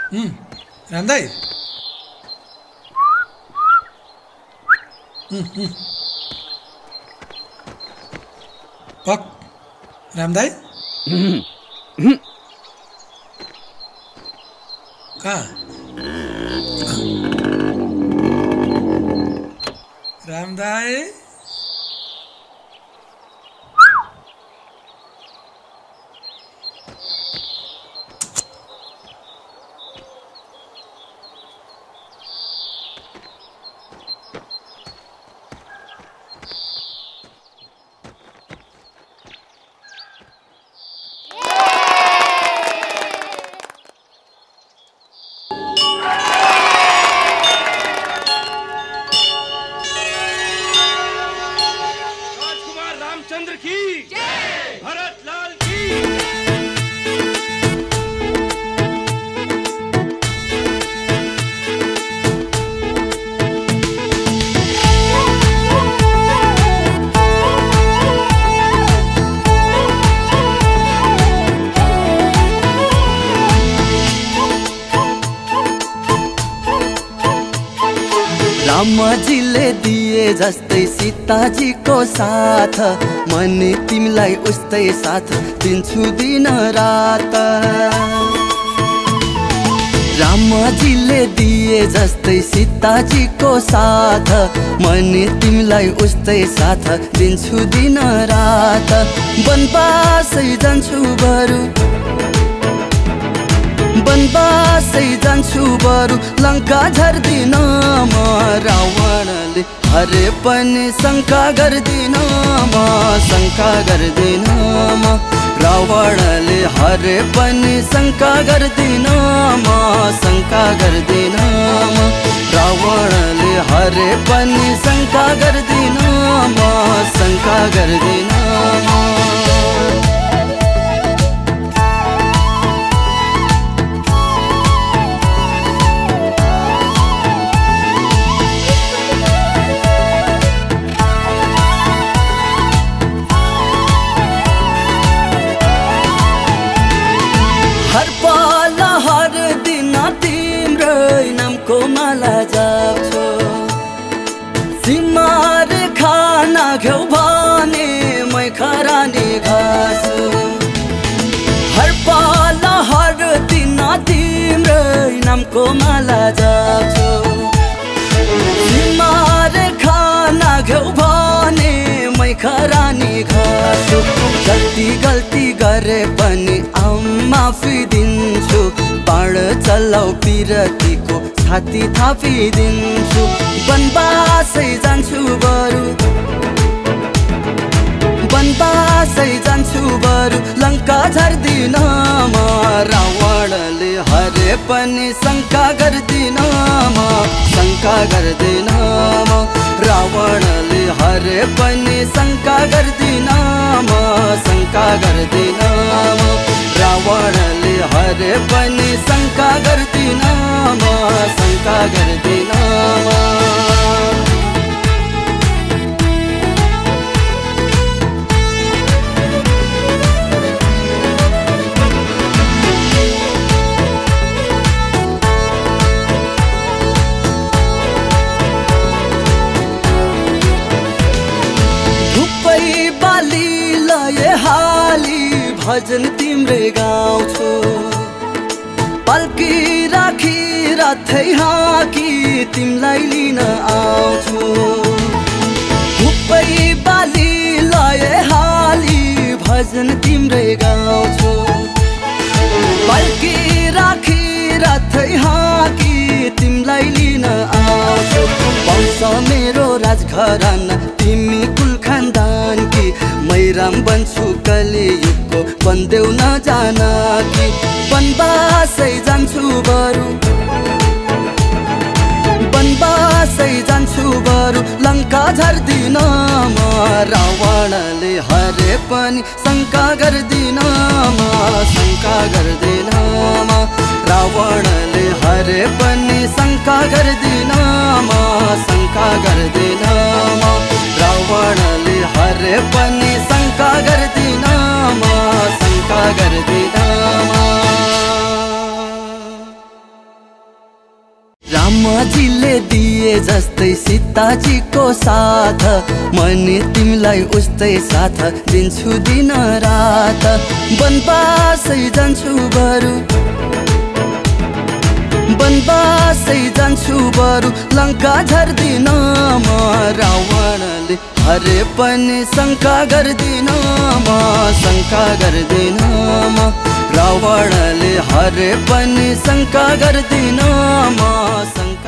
रामदाई पक रामदाई कहाँ रामदाई रामचंद्र की जय, भरत लाल की। रामजीले दिए जस्तै सीताजीको साथ मने तिमीलाई उस्तै साथ दिन्छु दिन रात। रामजीले दिए जस्तै सीताजीको साथ मने तिमीलाई उस्तै साथ दिन्छु दिन रात। वनवासै जान्छु बरु वनवासै जान्छु बरु लङ्का झर्दिन म। रावणले हरे पनि शङ्का गर्दिन म, शङ्का गर्दिन म। रावणले हरे पनि शङ्का गर्दिन म, शङ्का गर्दिन म। रावणले हरे पनि शङ्का गर्दिन म, शङ्का गर्दिन म। हर पल हर दिन तिम्रै नामको माला जाप्छु। सीमा रेखा नाघ्यौ भने मै खरानी घाँसु। हर पल हर दिन तिम्रै नामको माला जाप्छु। सीमा रेखा नाघ्यौ भने मै खरानी घाँसु। जति गल्ती गरे पनि माफी दिन्छु। बाण चलाउ पिरतीको छाती थापिदिन्छु। वनवासै जान्छु बरु वनवासै जान्छु बरु लङ्का झर्दिन म। रावणले हरे पनि शङ्का गर्दिन म, शङ्का गर्दिन म। रावणले हरे पनि शङ्का गर्दिन म, शङ्का गर्दिन म। रावणले हरे पनि शङ्का गर्दिन म, शङ्का गर्दिन म। भजन तिम्रै गाउँछु। पाल्की राखी रथै हाँकी तिमीलाई लिन आउँछु। थुप्रै बाली लय हाली भजन तिम्रै गाउँछु। पाल्की राखी रथै हाँकी तिमीलाई लिन आउँछु। वंश मेरो राजघराना तिमी कुल खानदानकी। मै राम बन्छु कलियुगको बन्देउ नजान कि। वनवासै जान्छु बरु वनवासै जान्छु बरु लङ्का झर्दिन म। रावणले हरे पनि शङ्का गर्दिन म, शङ्का गर्दिन म। रावणले हरे पनि शङ्का गर्दिन म, शङ्का गर्दिन म। रावणले हरे पनि शङ्का गर्दिन म, शङ्का गर्दिन म। सीताजीको साथ, मनी तिमीलाई उस्तै साथ दिन्छु दिन रात। वनवासै जान्छु बरु, वनवासै जान्छु बरु, लङ्का झर्दिन म। रावणले हरे पनि शङ्का गर्दिन म, शङ्का गर्दिन म। रावणले हरे पनि शङ्का गर्दिन म।